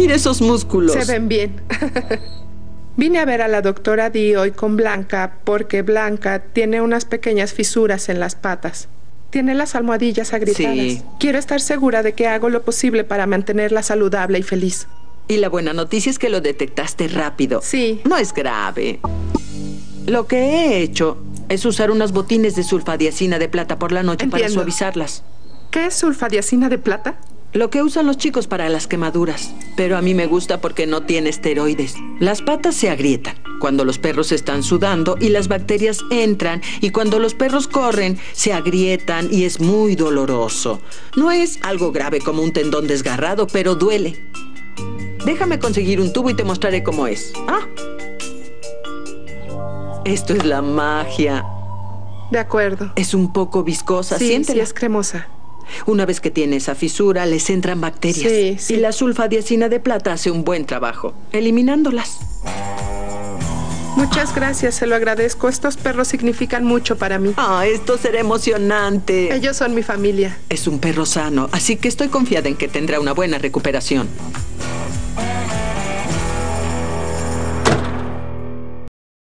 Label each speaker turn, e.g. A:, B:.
A: Mira esos músculos.
B: Se ven bien. Vine a ver a la doctora Di hoy con Blanca porque Blanca tiene unas pequeñas fisuras en las patas. Tiene las almohadillas agrietadas.
A: Sí.
B: Quiero estar segura de que hago lo posible para mantenerla saludable y feliz.
A: Y la buena noticia es que lo detectaste rápido.
B: Sí.
A: No es grave. Lo que he hecho es usar unos botines de sulfadiazina de plata por la noche para suavizarlas.
B: ¿Qué es sulfadiazina de plata?
A: Lo que usan los chicos para las quemaduras. Pero a mí me gusta porque no tiene esteroides. Las patas se agrietan cuando los perros están sudando y las bacterias entran. Y cuando los perros corren, se agrietan y es muy doloroso. No es algo grave como un tendón desgarrado, pero duele. Déjame conseguir un tubo y te mostraré cómo es. Ah. Esto es la magia.
B: De acuerdo.
A: Es un poco viscosa.
B: Sí,
A: Siéntela.
B: sí, es cremosa.
A: Una vez que tiene esa fisura, les entran bacterias.
B: Sí, sí.
A: Y la sulfadiazina de plata hace un buen trabajo, eliminándolas.
B: Muchas gracias, se lo agradezco. Estos perros significan mucho para mí.
A: Ah, esto será emocionante.
B: Ellos son mi familia.
A: Es un perro sano, así que estoy confiada en que tendrá una buena recuperación.